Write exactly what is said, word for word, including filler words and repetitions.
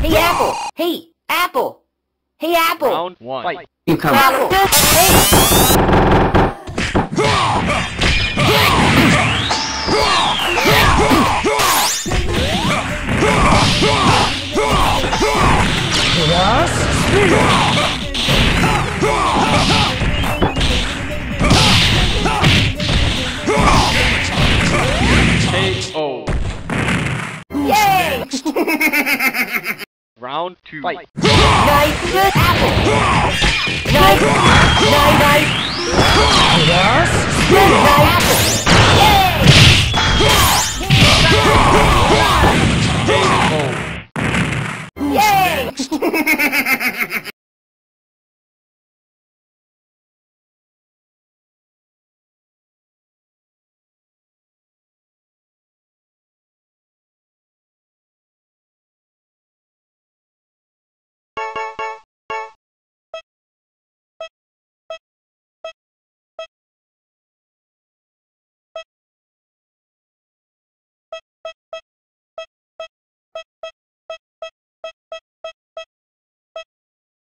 Hey, Apple! Hey, Apple! Hey, Apple! Round one. Fight. You come. Apple! Hey! K O. Yay! Round two. Fight. Nice, good Apple! Nice, nice, nice! Yes! Good Apple! Yay!